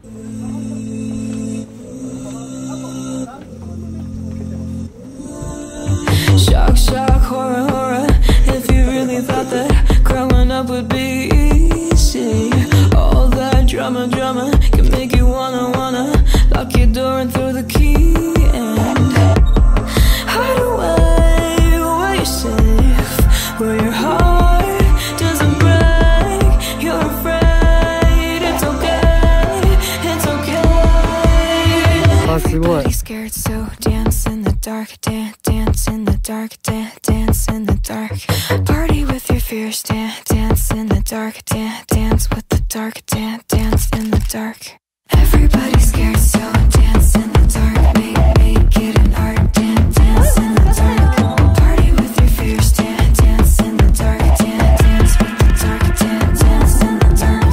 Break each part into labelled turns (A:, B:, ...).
A: Shock, shock, horror, horror. If you really thought that growing up would be easy, all that drama, drama can make you wanna lock your door and throw the key and hide away where you're safe, where your heart doesn't break. You're afraid, it's okay, it's okay. Everybody's scared, so dance in the dark, dance in the dark, dance in the dark. Party with your fears, dance in the dark, dance with the dark, dance in the dark. Everybody's scared, so dance in the dark. Make it an art, dance in the dark. Party with your fears, dance in the dark, dance with the dark, dance in the dark.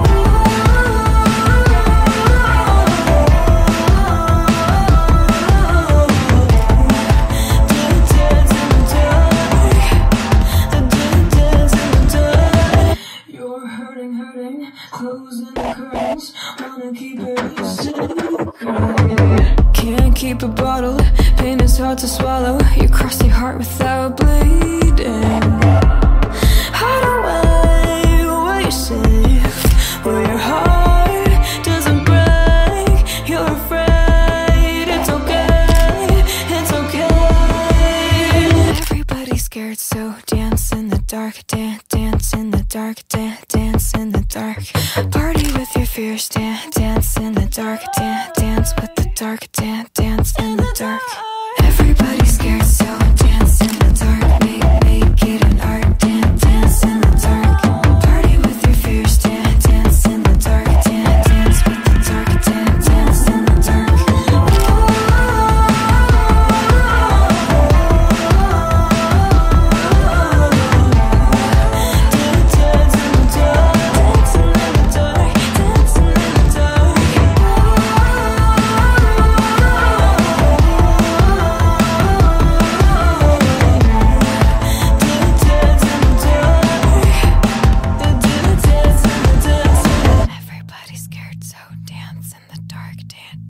A: You're hurting, hurting, closing the curtains, wanna keep it a secret. Can't keep it bottled, pain is hard to swallow. You cross your heart without bleeding. Hide away where you're safe, where your heart doesn't break. You're afraid, it's okay, it's okay. Everybody's scared, so dance in the dark, dance in the dark, dance in the dark. Party with your fears, dance in the dark, dance with the dark, dance in the dark.